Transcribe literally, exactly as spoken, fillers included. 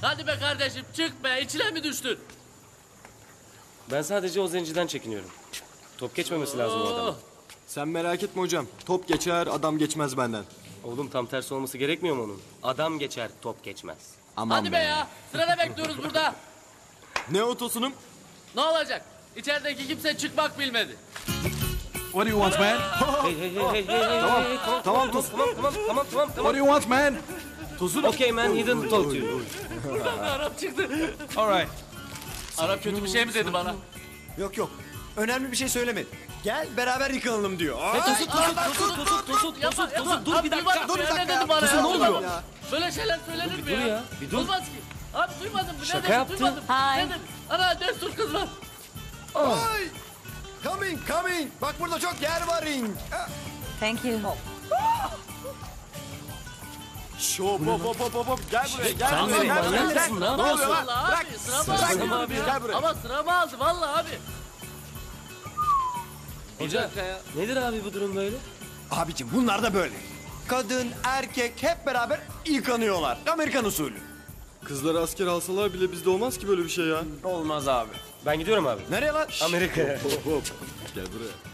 Hadi be kardeşim çık be, içine mi düştün? Ben sadece o zenciden çekiniyorum. Top geçmemesi lazım o adamın. Sen merak etme hocam. Top geçer, adam geçmez benden. Oğlum tam tersi olması gerekmiyor mu onun? Adam geçer, top geçmez. Aman Hadi be ya, sırada bekliyoruz burada. Ne otosunum? Ne olacak? İçerideki kimse çıkmak bilmedi. What do you want, man? Hey hey hey hey hey hey Tamam, hey, tamam, tamam Tosun. tamam tamam tamam tamam What tamam. do you want, man? Tosun. Okay man, he didn't talk to you. Buradan da Arap çıktı. All right. Arap kötü bir şey mi dedi bana? Yok yok. Önemli bir şey söylemedi. Gel beraber yıkanalım diyor. Ay, Tosut tosut tosut tosut tosut Yapma, tosut yapma. tosut dur Abi bir dakika. duymadım dur bir ya, dakika ne ya. dedi bana Kızım, ya? ne oluyor? Duymadım. Böyle şeyler söylenir mi dur ya? ya, bir dur. Olmaz ki. Abi duymadım. Ne Şaka dedi? yaptı. Duymadım. Hi. Ne dedi? Ana destur kız var. Ay! Coming, coming. Bak burada çok yer var. in. Thank you. Şo, hop hop hop hop hop. Gel buraya, gel Sen buraya. nereye Gel buraya. manyak mısın? Ne yapıyorsun? Vallahi abi sıramı aldı. Sıramı abi ya. Gel buraya. Ama sıramı aldı vallahi abi. Hoca nedir abi bu durum böyle? Abicim bunlar da böyle. Kadın, erkek hep beraber yıkanıyorlar. Amerikan usulü. Kızları asker alsalar bile bizde olmaz ki böyle bir şey ya. Olmaz abi. Ben gidiyorum abi. Nereye lan? Amerika'ya. Hop hop. Gel buraya.